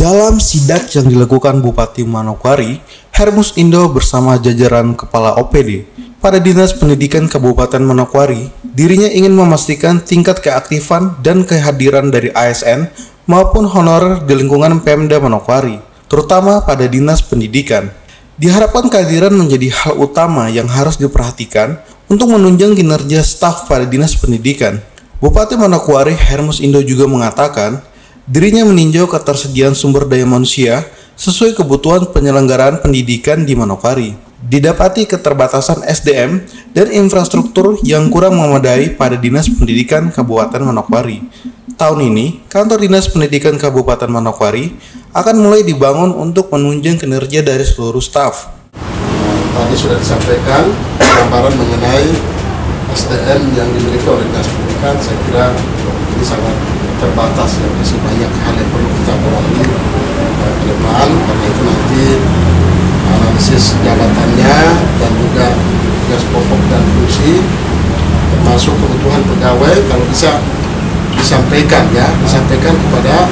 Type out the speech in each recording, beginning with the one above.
Dalam sidak yang dilakukan Bupati Manokwari, Hermus Indo bersama jajaran Kepala OPD pada Dinas Pendidikan Kabupaten Manokwari, dirinya ingin memastikan tingkat keaktifan dan kehadiran dari ASN maupun honorer di lingkungan Pemda Manokwari, terutama pada Dinas Pendidikan. Diharapkan kehadiran menjadi hal utama yang harus diperhatikan untuk menunjang kinerja staf pada Dinas Pendidikan. Bupati Manokwari Hermus Indo juga mengatakan, dirinya meninjau ketersediaan sumber daya manusia sesuai kebutuhan penyelenggaraan pendidikan di Manokwari. Didapati keterbatasan SDM dan infrastruktur yang kurang memadai pada Dinas Pendidikan Kabupaten Manokwari. Tahun ini, kantor Dinas Pendidikan Kabupaten Manokwari akan mulai dibangun untuk menunjang kinerja dari seluruh staf. Tadi sudah disampaikan gambaran mengenai SDM yang dimiliki oleh Dinas Pendidikan. Saya kira ini sangat terbatas, ya, masih banyak hal yang perlu kita lalui ke depan. Karena itu nanti analisis jabatannya dan juga tugas pokok dan fungsi, termasuk kebutuhan pegawai, kalau bisa disampaikan kepada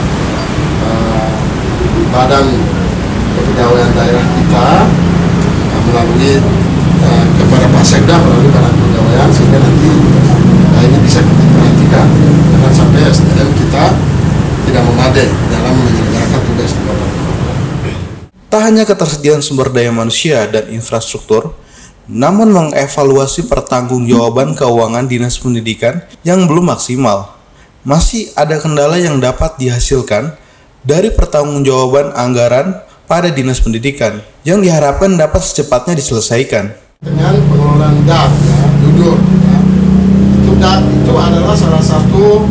badan kepegawaian daerah kita melalui kepada Pak Sekda melalui badan kepegawaian, sehingga nanti ini bisa diperhatikan jangan sampai SDM kita tidak memadai dalam menyelenggarakan tugas di Bapak. Tak hanya ketersediaan sumber daya manusia dan infrastruktur, namun mengevaluasi pertanggungjawaban keuangan Dinas Pendidikan yang belum maksimal. Masih ada kendala yang dapat dihasilkan dari pertanggungjawaban anggaran pada Dinas Pendidikan yang diharapkan dapat secepatnya diselesaikan. Dengan pengelolaan DAP, ya, jujur, ya, itu DAP itu adalah salah satu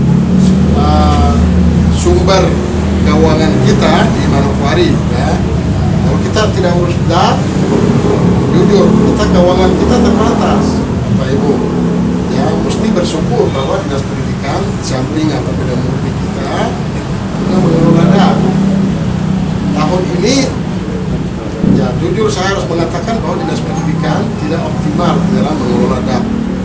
sumber keuangan kita di Manokwari. Ya. Kalau kita tidak urus DAP, jujur, keuangan kita terbatas, Bapak Ibu. Ya, mesti bersyukur bahwa Dinas Pendidikan samping apabila murni kita juga mengelola DAP. Tahun ini, ya jujur saya harus mengatakan bahwa Dinas Pendidikan tidak optimal dalam mengelola DAP.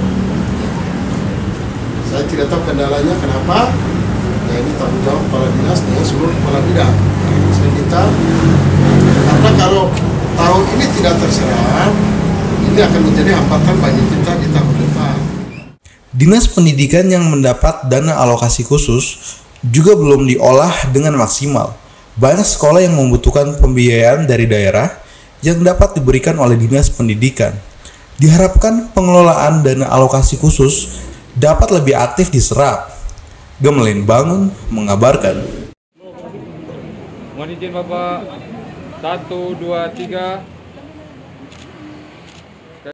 Saya tidak tahu kendalanya kenapa. Ya ini tanggung jawab kepala dinas dengan seluruh kepala bidang. Saya minta, karena kalau tahun ini tidak terserap, ini akan menjadi hambatan bagi kita di tahun depan. Dinas Pendidikan yang mendapat dana alokasi khusus juga belum diolah dengan maksimal. Banyak sekolah yang membutuhkan pembiayaan dari daerah yang dapat diberikan oleh Dinas Pendidikan. Diharapkan pengelolaan dana alokasi khusus dapat lebih aktif diserap. Gemelin Bangun mengabarkan. Mohon izin Bapak, 1, 2, 3.